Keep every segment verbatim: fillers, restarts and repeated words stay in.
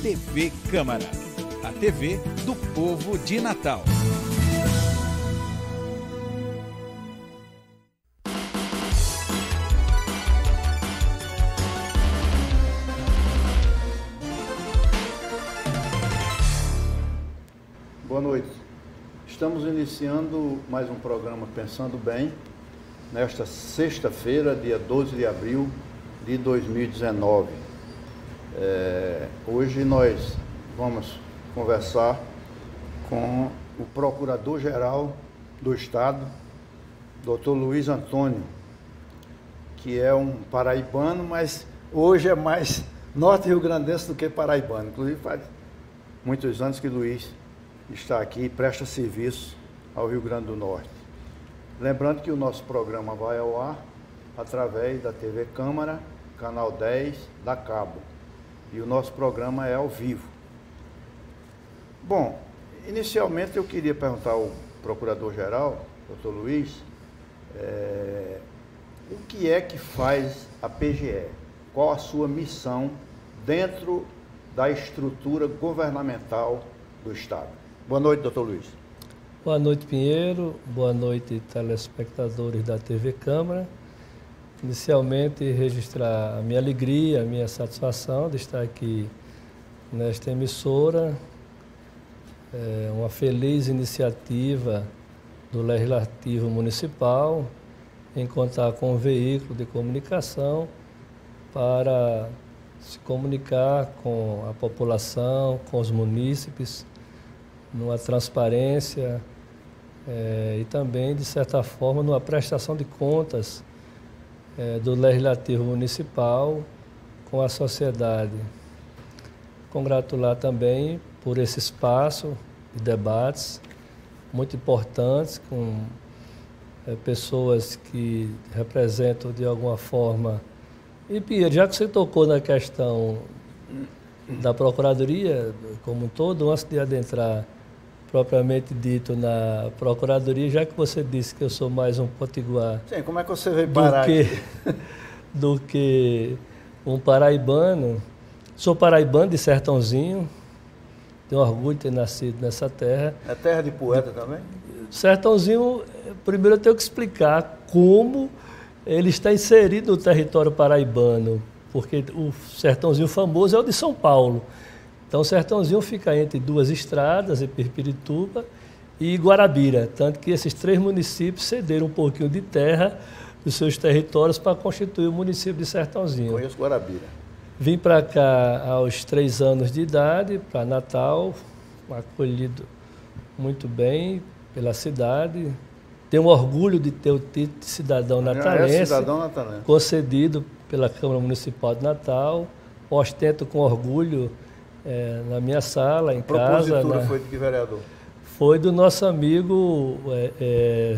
T V Câmara, a T V do povo de Natal. Boa noite. Estamos iniciando mais um programa Pensando Bem, nesta sexta-feira, dia doze de abril de dois mil e dezenove. É, hoje nós vamos conversar com o Procurador-Geral do Estado, doutor Luiz Antônio, que é um paraibano, mas hoje é mais norte-riograndense do que paraibano. Inclusive faz muitos anos que Luiz está aqui e presta serviço ao Rio Grande do Norte. Lembrando que o nosso programa vai ao ar através da T V Câmara, canal dez da Cabo. E o nosso programa é ao vivo. Bom, inicialmente eu queria perguntar ao Procurador-Geral, doutor Luiz, é, o que é que faz a P G E? Qual a sua missão dentro da estrutura governamental do Estado? Boa noite, doutor Luiz. Boa noite, Pinheiro. Boa noite, telespectadores da T V Câmara. Inicialmente, registrar a minha alegria, a minha satisfação de estar aqui nesta emissora. É uma feliz iniciativa do Legislativo Municipal em contar com um veículo de comunicação para se comunicar com a população, com os munícipes, numa transparência é, e também, de certa forma, numa prestação de contas é, do Legislativo Municipal com a sociedade. Congratular também por esse espaço de debates muito importantes com é, pessoas que representam de alguma forma. E, Pierre, já que você tocou na questão da Procuradoria como um todo, antes de adentrar propriamente dito na Procuradoria, já que você disse que eu sou mais um potiguar. Sim, como é que você veio parar do que, aqui? do que um paraibano. Sou paraibano de Sertãozinho, tenho orgulho de ter nascido nessa terra. É terra de poeta também? Sertãozinho, primeiro eu tenho que explicar como ele está inserido no território paraibano, porque o Sertãozinho famoso é o de São Paulo. Então, o Sertãozinho fica entre duas estradas, em Pirpirituba e Guarabira, tanto que esses três municípios cederam um pouquinho de terra dos seus territórios para constituir o município de Sertãozinho. Conheço Guarabira. Vim para cá aos três anos de idade, para Natal, acolhido muito bem pela cidade. Tenho orgulho de ter o título de cidadão natalense, é cidadão natalense, concedido pela Câmara Municipal de Natal. Ostento com orgulho é, na minha sala, em a casa. A propositura na... foi de que vereador? Foi do nosso amigo é, é,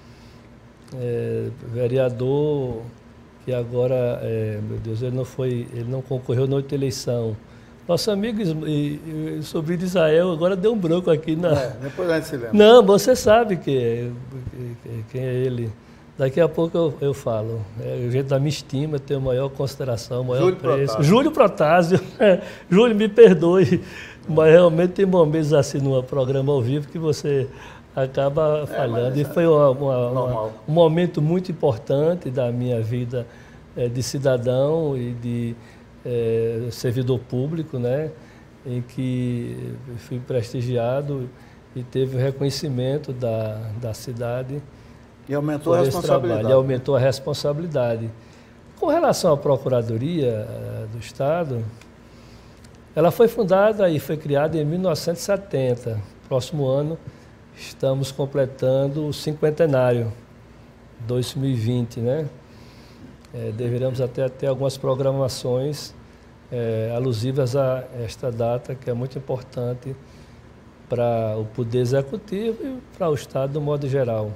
é, vereador, que agora, é, meu Deus, ele não foi, ele não concorreu na outra eleição. Nosso amigo e, e, sobrinho de Israel, agora deu um branco aqui na... É, depois a gente se lembra. Não, você sabe que, que, quem é ele. Daqui a pouco eu, eu falo. É, o jeito da minha estima, tenho maior consideração, maior Júlio preço. Protásio. Júlio Protásio. Júlio, me perdoe, mas realmente tem momentos assim no programa ao vivo que você acaba é, falhando. E foi uma, uma, uma, um momento muito importante da minha vida é, de cidadão e de é, servidor público, né, em que fui prestigiado e teve o reconhecimento da, da cidade. E aumentou a responsabilidade. E aumentou a responsabilidade. Com relação à Procuradoria uh, do Estado, ela foi fundada e foi criada em mil novecentos e setenta. Próximo ano estamos completando o cinquentenário, dois mil e vinte, né? É, deveremos até ter algumas programações é, alusivas a esta data, que é muito importante para o Poder Executivo e para o Estado do modo geral.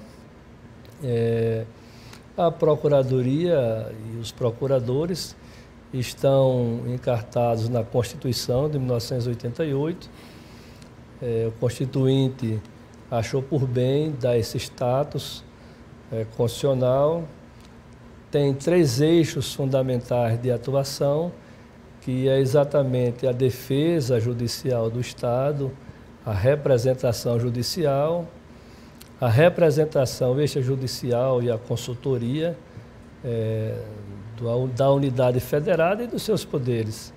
É, a Procuradoria e os procuradores estão encartados na Constituição de mil novecentos e oitenta e oito. É, o Constituinte achou por bem dar esse status é, constitucional. Tem três eixos fundamentais de atuação, que é exatamente a defesa judicial do Estado, a representação judicial, a representação extrajudicial e a consultoria é, do, da unidade federada e dos seus poderes.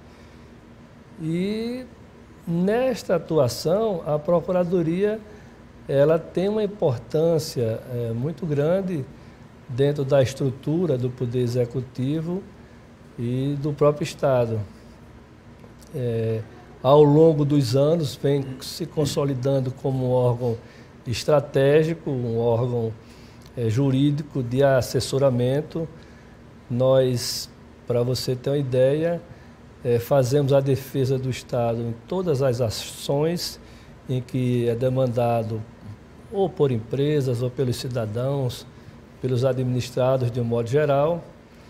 E nesta atuação, a Procuradoria ela tem uma importância é, muito grande dentro da estrutura do Poder Executivo e do próprio Estado. É, ao longo dos anos, vem se consolidando como um órgão estratégico, um órgão é, jurídico de assessoramento. Nós, para você ter uma ideia, é, fazemos a defesa do Estado em todas as ações em que é demandado ou por empresas ou pelos cidadãos, pelos administrados de um modo geral,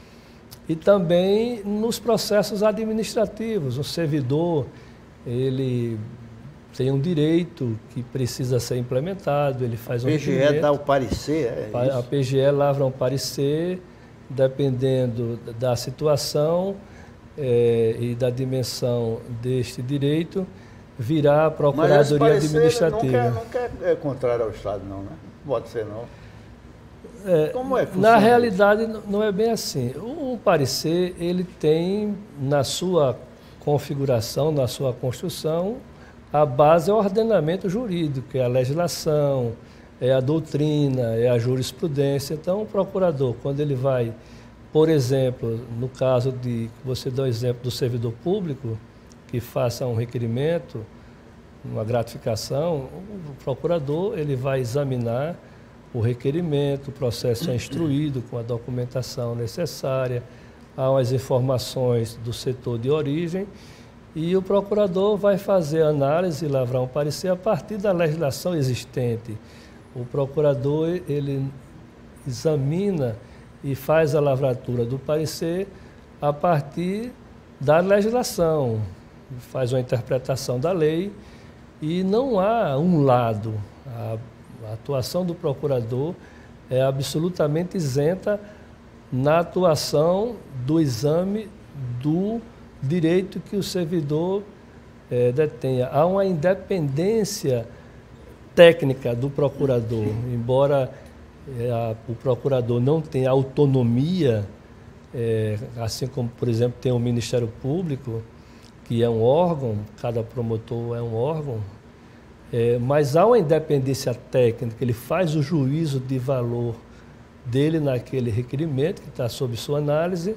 e também nos processos administrativos. O servidor, ele tem um direito que precisa ser implementado, ele faz um P G E dá o parecer, é isso? A P G E lavra um parecer, dependendo da situação é, e da dimensão deste direito, virá a Procuradoria Mas esse Administrativa. Nunca, nunca é contrário ao Estado, não, né? Pode ser, não. É, Como é que na funciona realidade, isso? Não é bem assim. O, o parecer, ele tem, na sua configuração, na sua construção, a base é o ordenamento jurídico, é a legislação, é a doutrina, é a jurisprudência. Então, o procurador, quando ele vai, por exemplo, no caso de, você dá o exemplo do servidor público, que faça um requerimento, uma gratificação, o procurador ele vai examinar o requerimento, o processo é instruído com a documentação necessária, há as informações do setor de origem e o procurador vai fazer análise e lavrar um parecer a partir da legislação existente. O procurador ele examina e faz a lavratura do parecer a partir da legislação, faz uma interpretação da lei e não há um lado. A, a atuação do procurador é absolutamente isenta na atuação do exame do direito que o servidor é, detenha. Há uma independência técnica do procurador, embora é, a, o procurador não tenha autonomia, é, assim como, por exemplo, tem o Ministério Público, que é um órgão, cada promotor é um órgão, é, mas há uma independência técnica, ele faz o juízo de valor dele naquele requerimento que está sob sua análise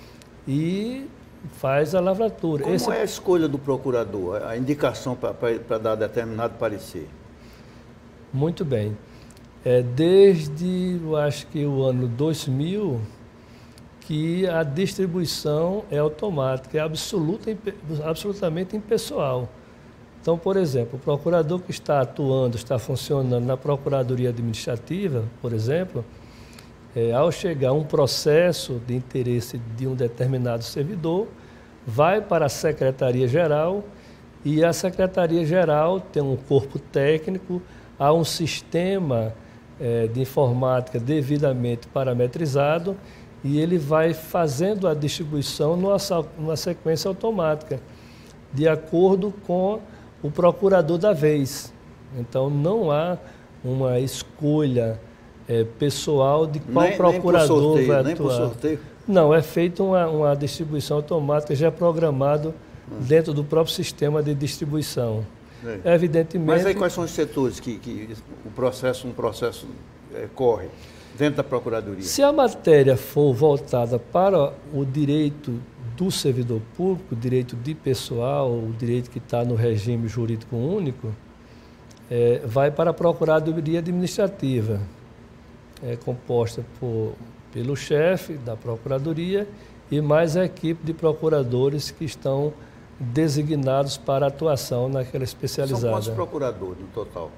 e faz a lavratura. Como Esse... é a escolha do procurador, a indicação para dar determinado parecer? Muito bem. É, desde, eu acho que o ano dois mil, que a distribuição é automática, é absoluta, absolutamente impessoal. Então, por exemplo, o procurador que está atuando, está funcionando na Procuradoria Administrativa, por exemplo, é, ao chegar um processo de interesse de um determinado servidor, vai para a Secretaria-Geral e a Secretaria-Geral tem um corpo técnico, há um sistema é, de informática devidamente parametrizado e ele vai fazendo a distribuição numa, numa sequência automática, de acordo com o procurador da vez. Então, não há uma escolha é, pessoal de qual nem, procurador nem sorteio, vai nem atuar. Por sorteio. Não, é feita uma, uma distribuição automática, já programado hum. dentro do próprio sistema de distribuição. É. Evidentemente... Mas aí quais são os setores que, que o processo, um processo é, corre dentro da Procuradoria? Se a matéria for voltada para o direito do servidor público, o direito de pessoal, o direito que está no regime jurídico único, é, vai para a Procuradoria Administrativa, é composta por, pelo chefe da Procuradoria e mais a equipe de procuradores que estão designados para atuação naquela especializada. São quantos procuradores no total?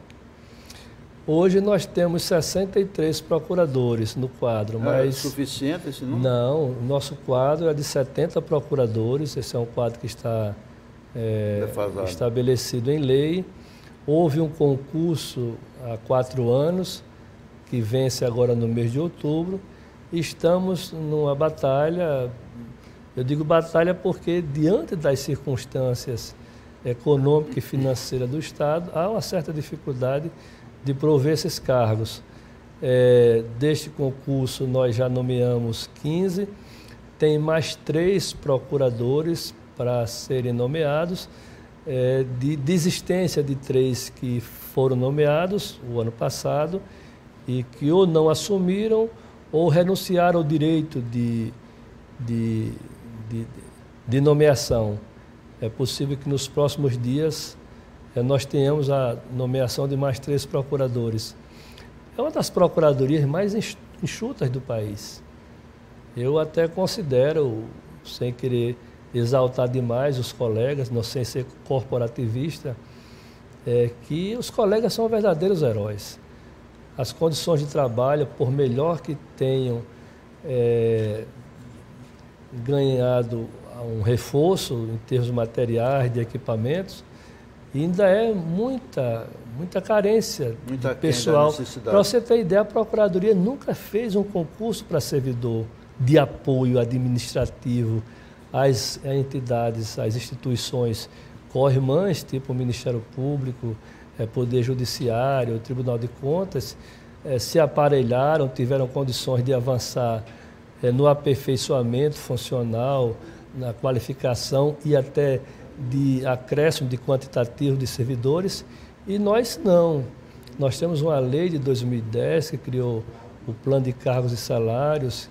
Hoje nós temos sessenta e três procuradores no quadro, mas... É suficiente esse número? Não, o nosso quadro é de setenta procuradores, esse é um quadro que está é, estabelecido em lei. Houve um concurso há quatro anos, que vence agora no mês de outubro, e estamos numa batalha Eu digo batalha porque, diante das circunstâncias econômicas e financeiras do Estado, há uma certa dificuldade de prover esses cargos. É, deste concurso, nós já nomeamos quinze, tem mais três procuradores para serem nomeados, é, de desistência de três que foram nomeados o ano passado e que ou não assumiram ou renunciaram ao direito de, de, de, de nomeação. É possível que nos próximos dias é, nós tenhamos a nomeação de mais três procuradores. É uma das procuradorias mais enxutas do país. Eu até considero, sem querer exaltar demais os colegas, não sem ser corporativista, é, que os colegas são verdadeiros heróis. As condições de trabalho, por melhor que tenham é, ganhado um reforço em termos de materiais, de equipamentos, ainda é muita, muita carência muita de pessoal. Para você ter ideia, a Procuradoria nunca fez um concurso para servidor de apoio administrativo às entidades, às instituições co-irmãs, tipo o Ministério Público, é, Poder Judiciário, o Tribunal de Contas, é, se aparelharam, tiveram condições de avançar é, no aperfeiçoamento funcional, na qualificação e até de acréscimo de quantitativo de servidores, e nós não. Nós temos uma lei de dois mil e dez que criou o Plano de Cargos e Salários,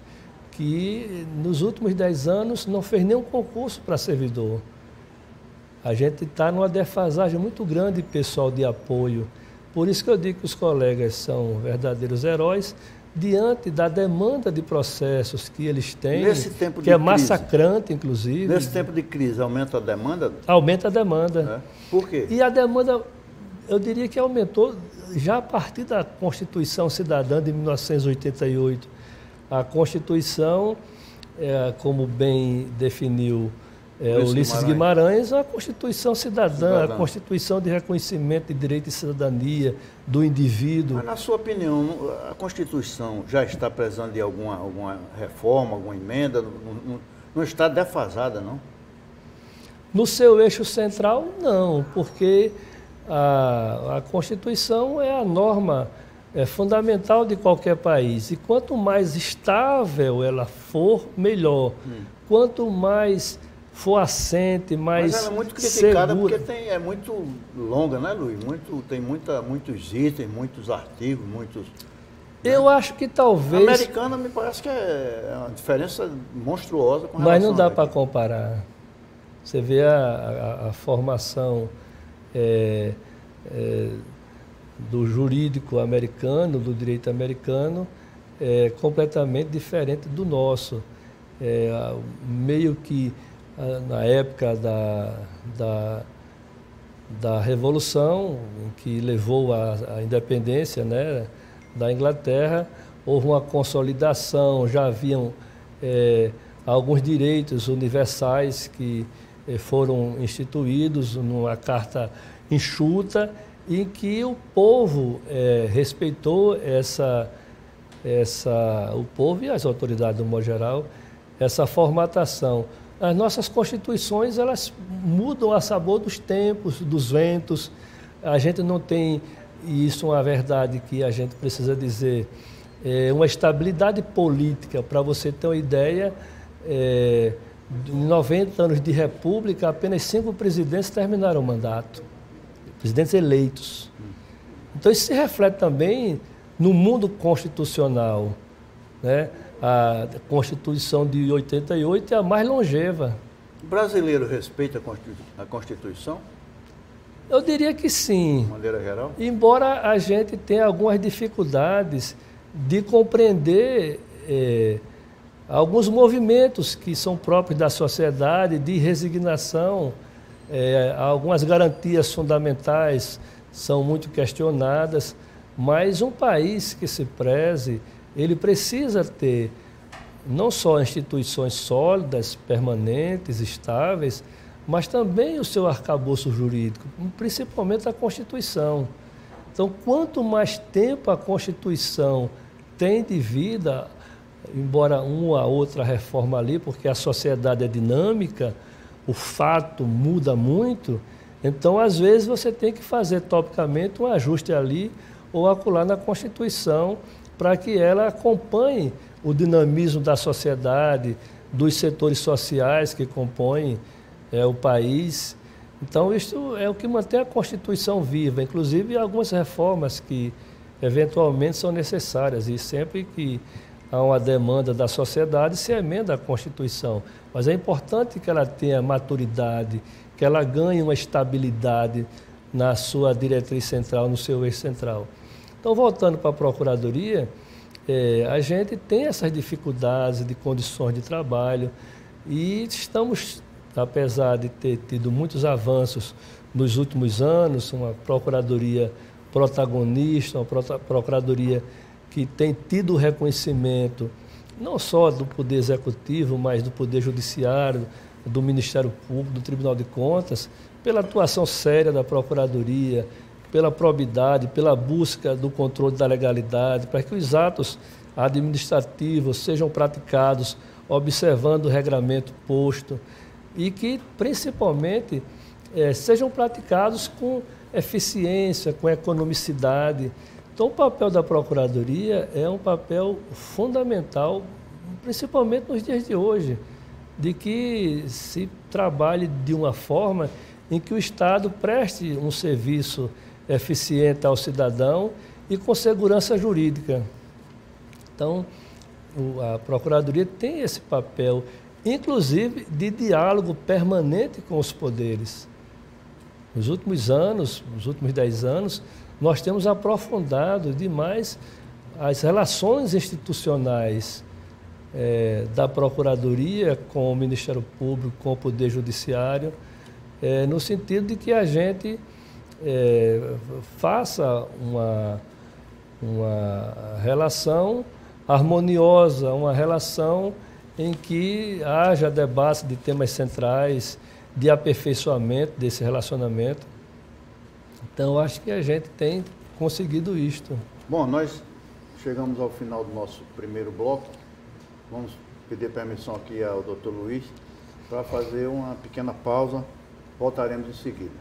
que nos últimos dez anos não fez nenhum concurso para servidor. A gente está numa defasagem muito grande pessoal de apoio. Por isso que eu digo que os colegas são verdadeiros heróis diante da demanda de processos que eles têm, Nesse tempo que de é crise, massacrante, inclusive. Nesse tempo de crise, aumenta a demanda? Aumenta a demanda. É. Por quê? E a demanda, eu diria que aumentou já a partir da Constituição Cidadã de mil novecentos e oitenta e oito. A Constituição, é, como bem definiu é, Ulisses Guimarães, a Constituição Cidadã, Cidadã, a Constituição de reconhecimento de direito e cidadania do indivíduo. Mas, na sua opinião, a Constituição já está precisando de alguma, alguma reforma, alguma emenda? Não, não, não está defasada, não? No seu eixo central, não, porque a, a Constituição é a norma é, fundamental de qualquer país. E quanto mais estável ela for, melhor. Hum. Quanto mais for assente, mais Mas ela é muito criticada segura. porque tem, é muito longa, né, Luiz? Muito, tem muita, muitos itens, muitos artigos, muitos... Eu né? acho que talvez... A americana me parece que é uma diferença monstruosa com relação Mas não dá para comparar. Você vê a, a, a formação é, é, do jurídico americano, do direito americano, é completamente diferente do nosso. É, meio que na época da, da, da Revolução, em que levou à independência, né, da Inglaterra, houve uma consolidação, já haviam é, alguns direitos universais que é, foram instituídos numa carta enxuta, em que o povo é, respeitou essa, essa, o povo e as autoridades, do modo geral, essa formatação. As nossas constituições, elas mudam a sabor dos tempos, dos ventos. A gente não tem, e isso é uma verdade que a gente precisa dizer, é uma estabilidade política. Para você ter uma ideia, é, em noventa anos de república, apenas cinco presidentes terminaram o mandato, presidentes eleitos. Então isso se reflete também no mundo constitucional, né? A Constituição de oitenta e oito é a mais longeva. O brasileiro respeita a Constituição? Eu diria que sim. De maneira geral? Embora a gente tenha algumas dificuldades de compreender é, alguns movimentos que são próprios da sociedade, de resignação, é, algumas garantias fundamentais são muito questionadas, mas um país que se preze, ele precisa ter não só instituições sólidas, permanentes, estáveis, mas também o seu arcabouço jurídico, principalmente a Constituição. Então, quanto mais tempo a Constituição tem de vida, embora uma outra reforma ali, porque a sociedade é dinâmica, o fato muda muito, então às vezes você tem que fazer topicamente um ajuste ali ou acolá na Constituição para que ela acompanhe o dinamismo da sociedade, dos setores sociais que compõem é, o país. Então, isso é o que mantém a Constituição viva, inclusive algumas reformas que eventualmente são necessárias, e sempre que há uma demanda da sociedade, se emenda a Constituição. Mas é importante que ela tenha maturidade, que ela ganhe uma estabilidade na sua diretriz central, no seu eixo central. Então, voltando para a Procuradoria, é, a gente tem essas dificuldades de condições de trabalho e estamos, apesar de ter tido muitos avanços nos últimos anos, uma Procuradoria protagonista, uma Procuradoria que tem tido reconhecimento não só do Poder Executivo, mas do Poder Judiciário, do Ministério Público, do Tribunal de Contas, pela atuação séria da Procuradoria, pela probidade, pela busca do controle da legalidade, para que os atos administrativos sejam praticados observando o regramento posto e que, principalmente, eh, sejam praticados com eficiência, com economicidade. Então, o papel da Procuradoria é um papel fundamental, principalmente nos dias de hoje, de que se trabalhe de uma forma em que o Estado preste um serviço eficiente ao cidadão e com segurança jurídica. Então, a Procuradoria tem esse papel, inclusive de diálogo permanente com os poderes. Nos últimos anos, nos últimos dez anos, nós temos aprofundado demais as relações institucionais é, da Procuradoria com o Ministério Público, com o Poder Judiciário, é, no sentido de que a gente é, faça uma, uma relação harmoniosa, uma relação em que haja debate de temas centrais, de aperfeiçoamento desse relacionamento. Então, acho que a gente tem conseguido isto. Bom, nós chegamos ao final do nosso primeiro bloco. Vamos pedir permissão aqui ao doutor Luiz para fazer uma pequena pausa. Voltaremos em seguida.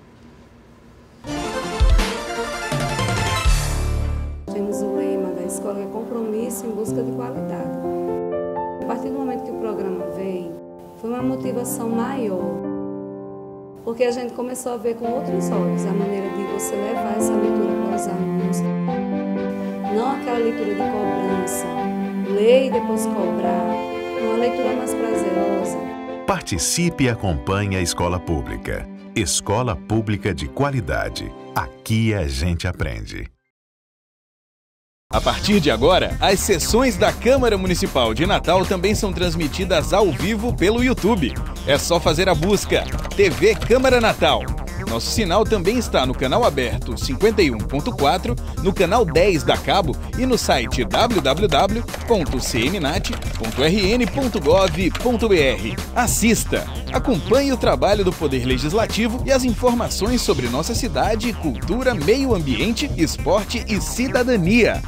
Temos o lema da escola, que é compromisso em busca de qualidade. A partir do momento que o programa veio, foi uma motivação maior, porque a gente começou a ver com outros olhos a maneira de você levar essa leitura para os alunos. Não aquela leitura de cobrança, ler e depois cobrar, uma leitura mais prazerosa. Participe e acompanhe a escola pública. Escola pública de qualidade. Aqui a gente aprende. A partir de agora, as sessões da Câmara Municipal de Natal também são transmitidas ao vivo pelo YouTube. É só fazer a busca T V Câmara Natal. Nosso sinal também está no canal aberto cinquenta e um ponto quatro, no canal dez da Cabo e no site w w w ponto c m nat ponto r n ponto gov ponto b r. Assista! Acompanhe o trabalho do Poder Legislativo e as informações sobre nossa cidade, cultura, meio ambiente, esporte e cidadania.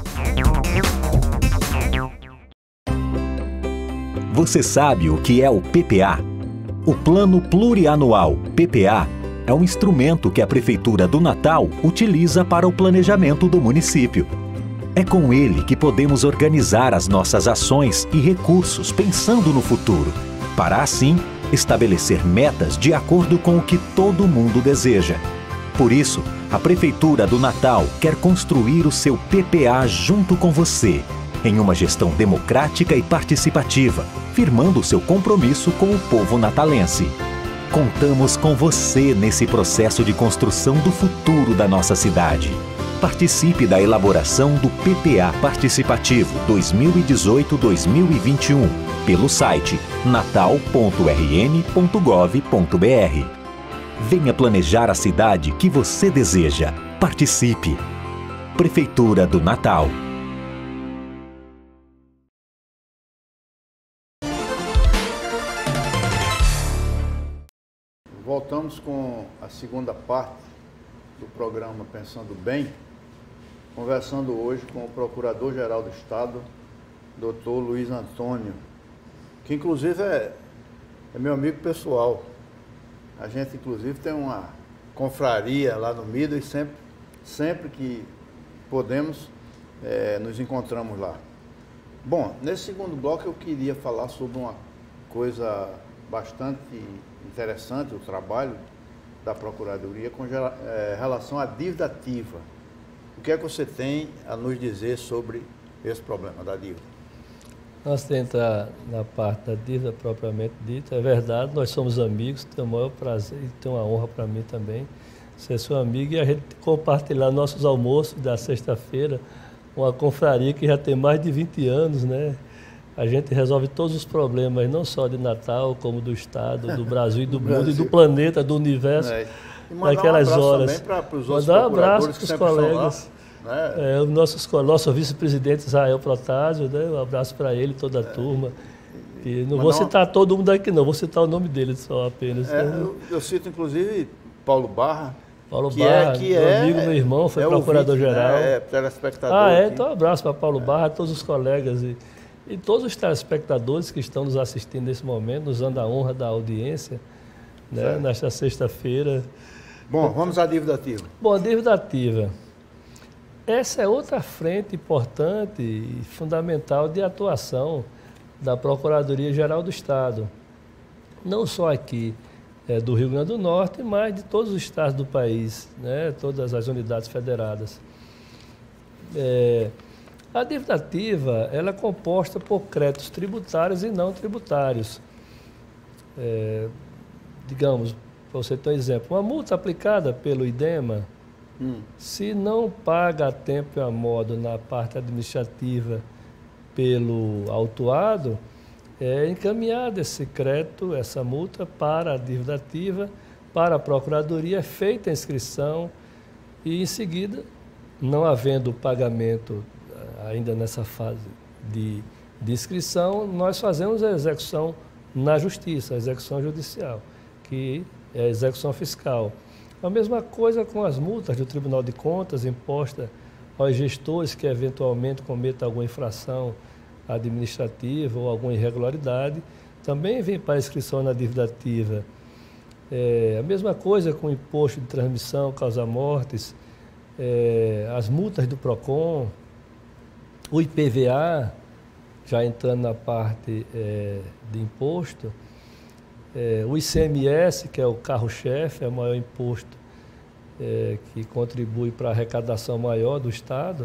Você sabe o que é o P P A? O Plano Plurianual P P A é um instrumento que a Prefeitura do Natal utiliza para o planejamento do município. É com ele que podemos organizar as nossas ações e recursos pensando no futuro, para assim estabelecer metas de acordo com o que todo mundo deseja. Por isso, a Prefeitura do Natal quer construir o seu P P A junto com você, em uma gestão democrática e participativa, firmando seu compromisso com o povo natalense. Contamos com você nesse processo de construção do futuro da nossa cidade. Participe da elaboração do P P A Participativo dois mil e dezoito a dois mil e vinte e um pelo site natal ponto r n ponto gov ponto b r. Venha planejar a cidade que você deseja. Participe! Prefeitura do Natal. Voltamos com a segunda parte do programa Pensando Bem, conversando hoje com o Procurador-Geral do Estado, doutor Luiz Antônio, que inclusive é, é meu amigo pessoal. A gente inclusive tem uma confraria lá no Mido e sempre, sempre que podemos, é, nos encontramos lá. Bom, nesse segundo bloco eu queria falar sobre uma coisa bastante interessante, o trabalho da Procuradoria com é, relação à dívida ativa. O que é que você tem a nos dizer sobre esse problema da dívida? Antes de entrar na parte da dívida propriamente dita, é verdade, nós somos amigos, tenho o maior prazer e tenho uma honra para mim também ser seu amigo e a gente compartilhar nossos almoços da sexta-feira, uma confraria que já tem mais de vinte anos, né? A gente resolve todos os problemas, não só de Natal, como do Estado, do Brasil e do, do mundo, Brasil. E do planeta, do universo, é. naquelas um horas. Para os mandar um abraço para os colegas. Né? É, o nosso, nosso vice-presidente Israel Protásio, né? Um abraço para ele, toda a é. turma. E não Mandar vou citar uma... todo mundo aqui não, vou citar o nome dele só apenas. É, eu, eu cito inclusive Paulo Barra. Paulo que Barra, é, que meu é, amigo, meu irmão, foi é procurador-geral. Né? É telespectador. Ah, é? Aqui. Então um abraço para Paulo é. Barra, a todos os colegas e, e todos os telespectadores que estão nos assistindo nesse momento, nos dando a honra da audiência, né? Nesta sexta-feira. Bom, vamos à dívida ativa. Bom, a dívida ativa. Essa é outra frente importante e fundamental de atuação da Procuradoria-Geral do Estado. Não só aqui é, do Rio Grande do Norte, mas de todos os estados do país, né? Todas as unidades federadas. É, a dívida ativa ela é composta por créditos tributários e não tributários. É, digamos, para você ter um exemplo, uma multa aplicada pelo IDEMA, Hum. se não paga a tempo e a modo na parte administrativa pelo autuado, é encaminhado esse crédito, essa multa para a dívida ativa, para a Procuradoria, feita a inscrição e, em seguida, não havendo pagamento ainda nessa fase de, de inscrição, nós fazemos a execução na Justiça, a execução judicial, que é a execução fiscal. A mesma coisa com as multas do Tribunal de Contas impostas aos gestores que eventualmente cometam alguma infração administrativa ou alguma irregularidade, também vem para a inscrição na dívida ativa. É, a mesma coisa com o imposto de transmissão, causa-mortes, é, as multas do PROCON, o I P V A, já entrando na parte é, de imposto, É, o I C M S, que é o carro-chefe, é o maior imposto é, que contribui para a arrecadação maior do Estado,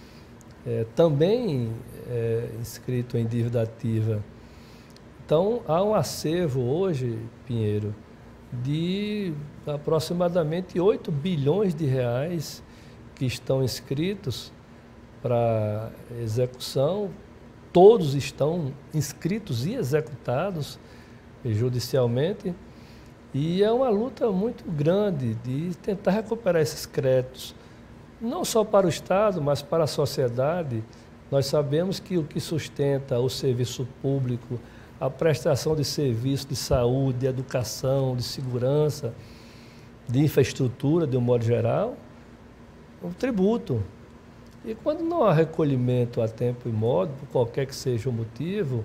é, também é inscrito em dívida ativa. Então, há um acervo hoje, Pinheiro, de aproximadamente oito bilhões de reais que estão inscritos para execução. Todos estão inscritos e executados judicialmente, e é uma luta muito grande de tentar recuperar esses créditos, não só para o Estado, mas para a sociedade. Nós sabemos que o que sustenta o serviço público, a prestação de serviços de saúde, de educação, de segurança, de infraestrutura, de um modo geral, é um tributo. E quando não há recolhimento a tempo e modo, por qualquer que seja o motivo,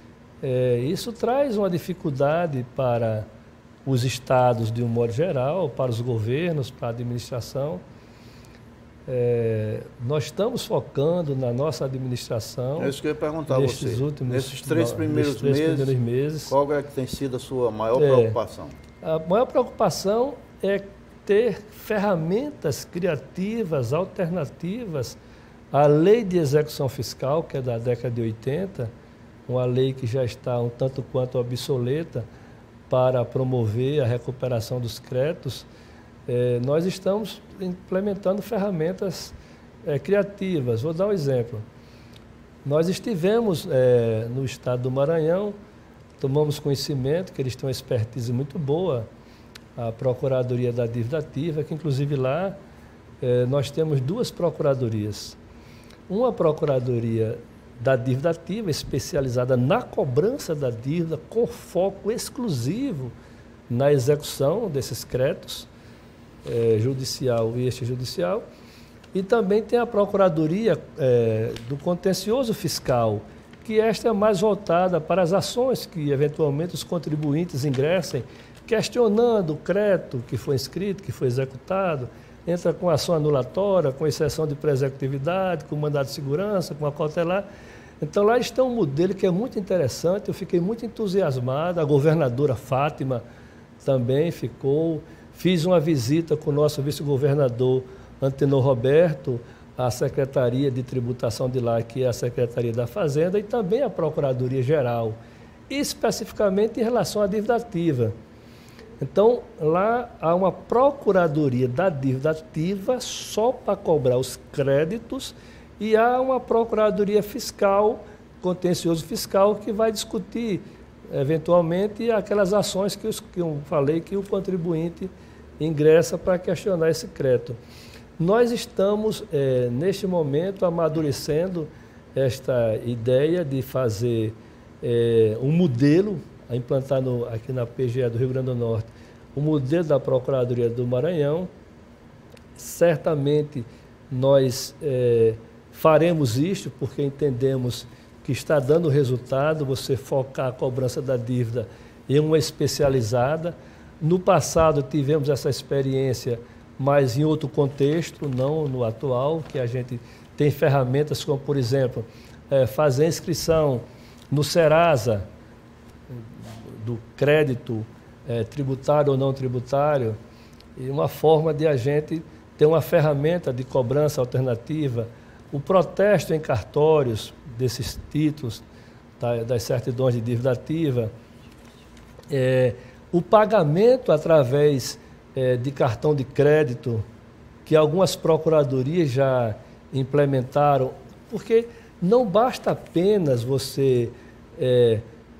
É, isso traz uma dificuldade para os estados de um modo geral, para os governos, para a administração. É, nós estamos focando na nossa administração. É isso que eu ia perguntar a você. Últimos, nesses três, primeiros, nesses três meses, primeiros meses, qual é que tem sido a sua maior é, preocupação? A maior preocupação é ter ferramentas criativas, alternativas à lei de execução fiscal, que é da década de oitenta, uma lei que já está um tanto quanto obsoleta para promover a recuperação dos créditos. É, nós estamos implementando ferramentas é, criativas. Vou dar um exemplo. Nós estivemos é, no estado do Maranhão, tomamos conhecimento que eles têm uma expertise muito boa, a Procuradoria da Dívida Ativa, que inclusive lá é, nós temos duas procuradorias. Uma procuradoria da dívida ativa, especializada na cobrança da dívida, com foco exclusivo na execução desses créditos, é, judicial e extrajudicial. E também tem a Procuradoria é, do Contencioso Fiscal, que esta é mais voltada para as ações que, eventualmente, os contribuintes ingressem, questionando o crédito que foi inscrito, que foi executado, entra com ação anulatória, com exceção de pré-executividade, com mandado de segurança, com a cautelar. Então, lá está um modelo que é muito interessante, eu fiquei muito entusiasmado, a governadora Fátima também ficou, fiz uma visita com o nosso vice-governador Antenor Roberto, a Secretaria de Tributação de lá, que é a Secretaria da Fazenda, e também a Procuradoria-Geral, especificamente em relação à dívida ativa. Então, lá há uma Procuradoria da Dívida Ativa só para cobrar os créditos e há uma Procuradoria Fiscal, contencioso fiscal, que vai discutir, eventualmente, aquelas ações que, os, que eu falei que o contribuinte ingressa para questionar esse crédito. Nós estamos, é, neste momento, amadurecendo esta ideia de fazer é, um modelo, a implantar no, aqui na P G E do Rio Grande do Norte, o modelo da Procuradoria do Maranhão. Certamente nós é, faremos isto porque entendemos que está dando resultado você focar a cobrança da dívida em uma especializada. No passado tivemos essa experiência, mas em outro contexto, não no atual, que a gente tem ferramentas como, por exemplo, é, fazer inscrição no Serasa do crédito é, tributário ou não tributário, e uma forma de a gente ter uma ferramenta de cobrança alternativa, o protesto em cartórios desses títulos, tá, das certidões de dívida ativa, é, o pagamento através é, de cartão de crédito, que algumas procuradorias já implementaram, porque não basta apenas você é,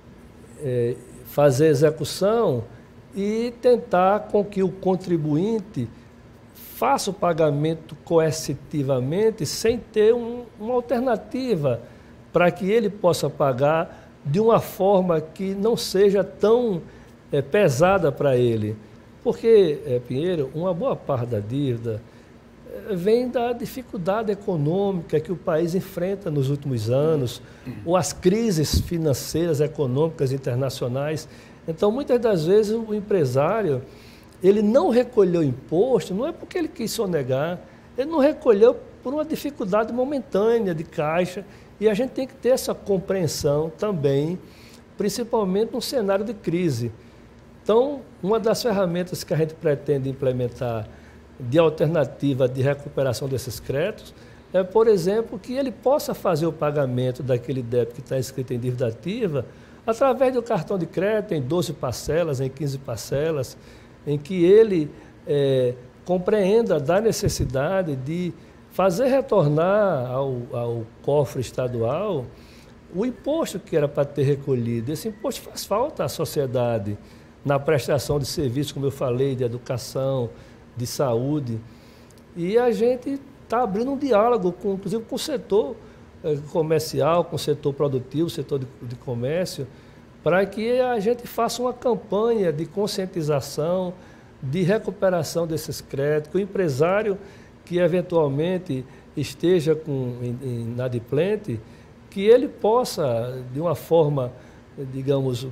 é, fazer execução e tentar com que o contribuinte faça o pagamento coercitivamente sem ter um, uma alternativa para que ele possa pagar de uma forma que não seja tão é, pesada para ele. Porque, é, Pinheiro, uma boa parte da dívida é, vem da dificuldade econômica que o país enfrenta nos últimos anos, ou as crises financeiras, econômicas, internacionais. Então, muitas das vezes, o empresário, ele não recolheu imposto, não é porque ele quis sonegar, ele não recolheu por uma dificuldade momentânea de caixa, e a gente tem que ter essa compreensão também, principalmente num cenário de crise. Então, uma das ferramentas que a gente pretende implementar de alternativa de recuperação desses créditos é, por exemplo, que ele possa fazer o pagamento daquele débito que está escrito em dívida ativa através do cartão de crédito em doze parcelas, em quinze parcelas, em que ele é, compreenda da necessidade de fazer retornar ao, ao cofre estadual o imposto que era para ter recolhido. Esse imposto faz falta à sociedade na prestação de serviços, como eu falei, de educação, de saúde. E a gente está abrindo um diálogo, com, inclusive com o setor é, comercial, com o setor produtivo, setor de, de comércio, para que a gente faça uma campanha de conscientização, de recuperação desses créditos, que o empresário que eventualmente esteja com inadimplente, que ele possa, de uma forma, digamos,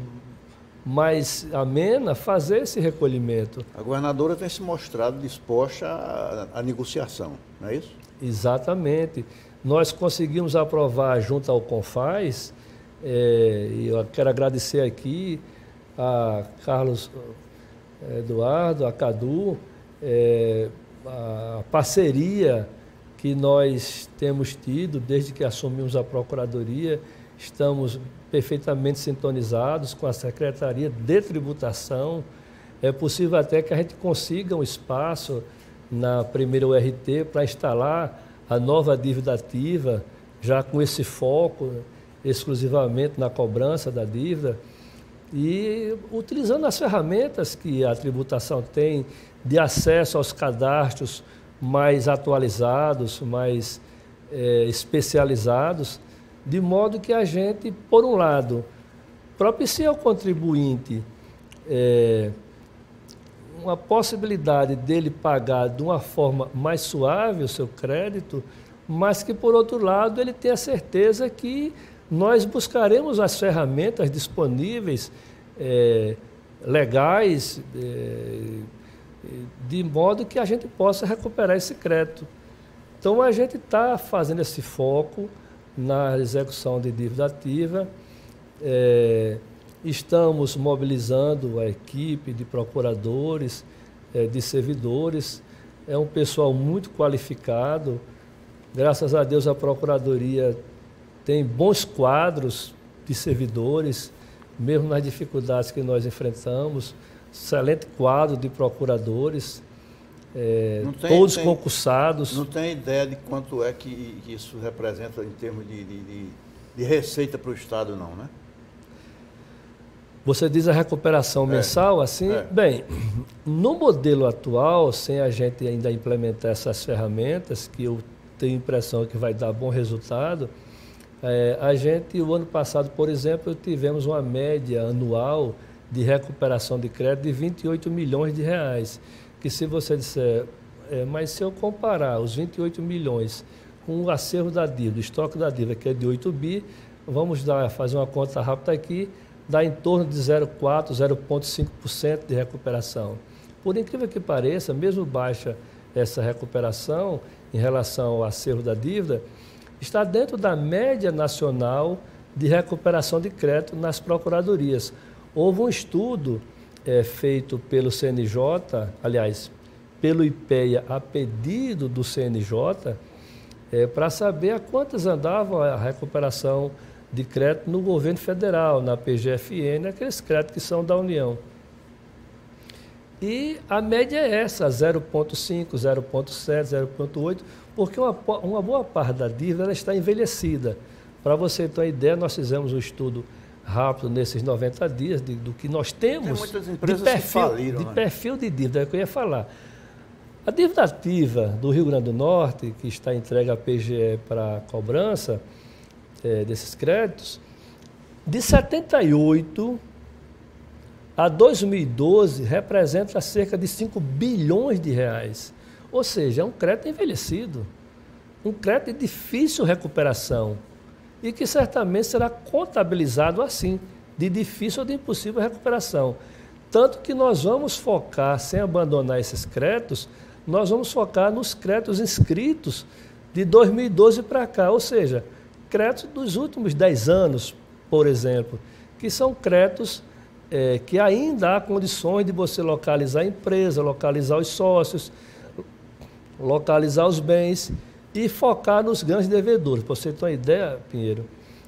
mais amena, fazer esse recolhimento. A governadora tem se mostrado disposta à, à negociação, não é isso? Exatamente. Nós conseguimos aprovar junto ao CONFAS, é, e eu quero agradecer aqui a Carlos Eduardo, a Cadu, é, a parceria que nós temos tido desde que assumimos a Procuradoria. Estamos perfeitamente sintonizados com a Secretaria de Tributação. É possível até que a gente consiga um espaço na primeira U R T para instalar a nova dívida ativa, já com esse foco exclusivamente na cobrança da dívida e utilizando as ferramentas que a tributação tem de acesso aos cadastros mais atualizados, mais é, especializados, de modo que a gente, por um lado, propicia ao contribuinte é, uma possibilidade dele pagar de uma forma mais suave o seu crédito, mas que, por outro lado, ele tenha certeza que nós buscaremos as ferramentas disponíveis, é, legais, é, de modo que a gente possa recuperar esse crédito. Então, a gente está fazendo esse foco na execução de dívida ativa, é, estamos mobilizando a equipe de procuradores, é, de servidores, é um pessoal muito qualificado. Graças a Deus, a Procuradoria tem bons quadros de servidores, mesmo nas dificuldades que nós enfrentamos, excelente quadro de procuradores, é, tem, todos tem, concursados. Não tem ideia de quanto é que isso representa em termos de, de, de, de receita para o Estado, não, né? Você diz a recuperação é, mensal, assim? É. Bem, no modelo atual, sem a gente ainda implementar essas ferramentas, que eu tenho a impressão que vai dar bom resultado, é, a gente, o ano passado, por exemplo, tivemos uma média anual de recuperação de crédito de vinte e oito milhões de reais, que se você disser, é, mas se eu comparar os vinte e oito milhões com o acervo da dívida, o estoque da dívida, que é de oito bi, vamos dar, fazer uma conta rápida aqui, dá em torno de zero vírgula quatro, zero vírgula cinco por cento de recuperação. Por incrível que pareça, mesmo baixa essa recuperação em relação ao acervo da dívida, está dentro da média nacional de recuperação de crédito nas procuradorias. Houve um estudo é, feito pelo C N J, aliás, pelo IPEA, a pedido do C N J, é, para saber a quantas andava a recuperação de crédito no governo federal, na P G F N, aqueles créditos que são da União. E a média é essa, zero vírgula cinco, zero vírgula sete, zero vírgula oito, porque uma, uma boa parte da dívida ela está envelhecida. Para você ter uma ideia, nós fizemos um estudo rápido nesses noventa dias de, do que nós temos de perfil, faliram, de, né? perfil de dívida, é o que eu ia falar. A dívida ativa do Rio Grande do Norte, que está entregue à P G E para cobrança é, desses créditos, de setenta e oito a dois mil e doze representa cerca de cinco bilhões de reais. Ou seja, é um crédito envelhecido, um crédito de difícil recuperação e que certamente será contabilizado assim, de difícil ou de impossível recuperação. Tanto que nós vamos focar, sem abandonar esses créditos, nós vamos focar nos créditos inscritos de dois mil e doze para cá, ou seja, créditos dos últimos dez anos, por exemplo, que são créditos é, que ainda há condições de você localizar a empresa, localizar os sócios, localizar os bens e focar nos grandes devedores. Para você ter uma ideia, Pinheiro,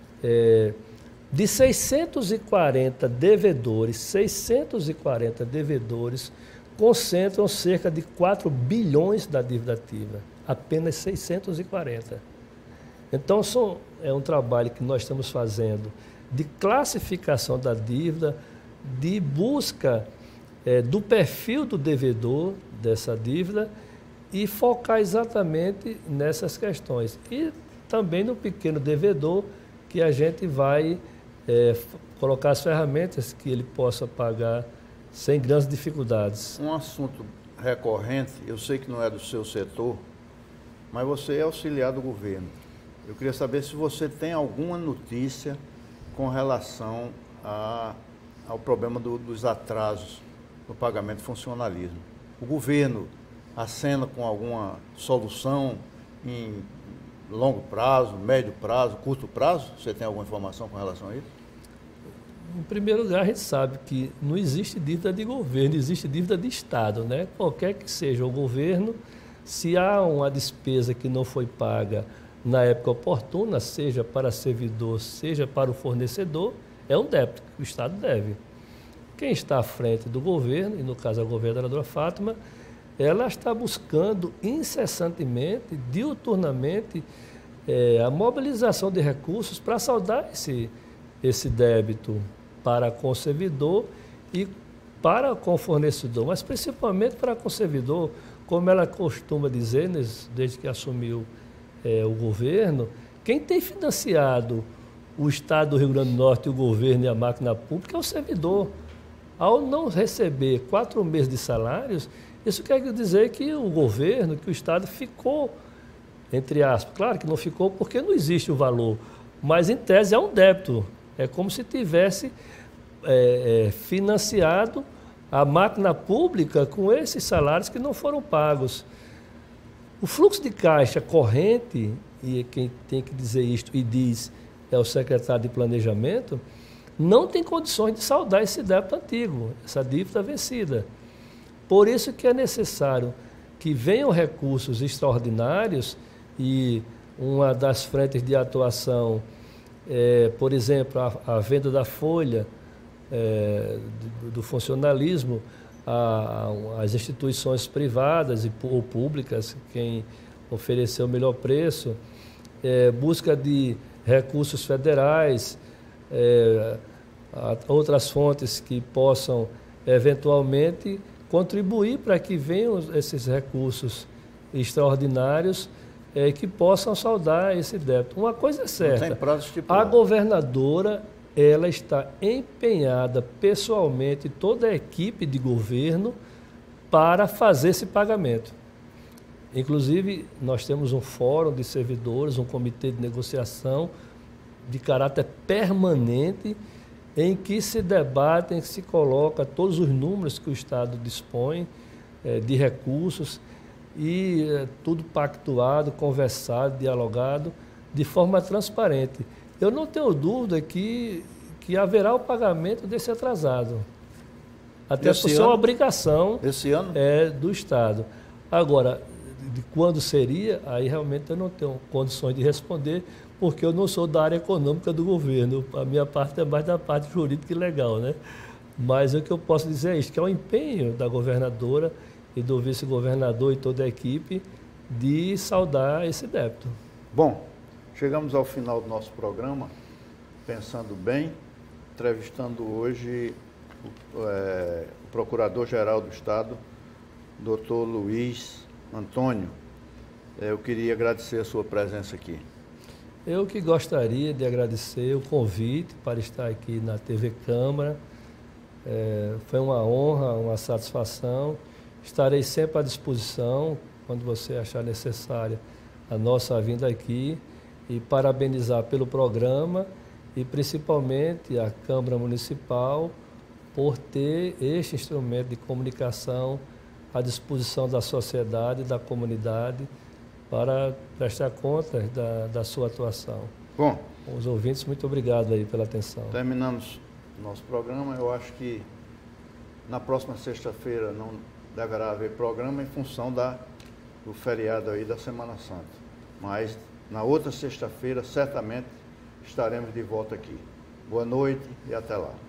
é, de seiscentos e quarenta devedores, seiscentos e quarenta devedores concentram cerca de quatro bilhões da dívida ativa, apenas seiscentos e quarenta. Então, são, é um trabalho que nós estamos fazendo de classificação da dívida, de busca é, do perfil do devedor dessa dívida e focar exatamente nessas questões. E também no pequeno devedor, que a gente vai é, colocar as ferramentas que ele possa pagar sem grandes dificuldades. Um assunto recorrente, eu sei que não é do seu setor, mas você é auxiliar do governo. Eu queria saber se você tem alguma notícia com relação a, ao problema do, dos atrasos no pagamento de funcionalismo. O governo acena com alguma solução em longo prazo, médio prazo, curto prazo? Você tem alguma informação com relação a isso? Em primeiro lugar, a gente sabe que não existe dívida de governo, existe dívida de Estado, né? Qualquer que seja o governo, se há uma despesa que não foi paga na época oportuna, seja para servidor, seja para o fornecedor, é um débito que o Estado deve. Quem está à frente do governo, e no caso a governadora Fátima, ela está buscando incessantemente, diuturnamente, é, a mobilização de recursos para saldar esse, esse débito para com o servidor e para com o fornecedor, mas principalmente para com o servidor, como ela costuma dizer, desde que assumiu é, o governo, quem tem financiado o Estado do Rio Grande do Norte, o governo e a máquina pública é o servidor. Ao não receber quatro meses de salários, isso quer dizer que o governo, que o Estado ficou, entre aspas, claro que não ficou porque não existe o valor, Mas, em tese, é um débito. É como se tivesse é, é, financiado a máquina pública com esses salários que não foram pagos. O fluxo de caixa corrente, e quem tem que dizer isto e diz é o secretário de Planejamento, não tem condições de saldar esse débito antigo, essa dívida vencida. Por isso que é necessário que venham recursos extraordinários e uma das frentes de atuação, é, por exemplo, a, a venda da folha, é, do, do funcionalismo, a, a, as instituições privadas e, ou públicas, quem ofereceu o melhor preço, é, busca de recursos federais, é, a, outras fontes que possam eventualmente contribuir para que venham esses recursos extraordinários é, que possam saldar esse débito. Uma coisa é certa, não tem prazo estipulado. A governadora ela está empenhada pessoalmente, toda a equipe de governo, para fazer esse pagamento. Inclusive, nós temos um fórum de servidores, um comitê de negociação de caráter permanente, em que se debatem, se coloca todos os números que o Estado dispõe eh, de recursos e eh, tudo pactuado, conversado, dialogado, de forma transparente. Eu não tenho dúvida que, que haverá o pagamento desse atrasado. Até por ser uma obrigação esse ano? É, do Estado. Agora, de quando seria, aí realmente eu não tenho condições de responder, porque eu não sou da área econômica do governo. A minha parte é mais da parte jurídica e legal, né? Mas o que eu posso dizer é isso, que é o empenho da governadora e do vice-governador e toda a equipe de saldar esse débito. Bom, chegamos ao final do nosso programa, Pensando Bem, entrevistando hoje o, é, o Procurador-Geral do Estado, doutor Luiz Antônio. É, eu queria agradecer a sua presença aqui. Eu que gostaria de agradecer o convite para estar aqui na T V Câmara. É, foi uma honra, uma satisfação. Estarei sempre à disposição, quando você achar necessária, a nossa vinda aqui. E parabenizar pelo programa e principalmente a Câmara Municipal por ter este instrumento de comunicação à disposição da sociedade e da comunidade para prestar contas da, da sua atuação. Bom, os ouvintes, muito obrigado aí pela atenção. Terminamos nosso programa. Eu acho que na próxima sexta-feira não deverá haver programa em função da, do feriado aí da Semana Santa. Mas na outra sexta-feira, certamente, estaremos de volta aqui. Boa noite e até lá.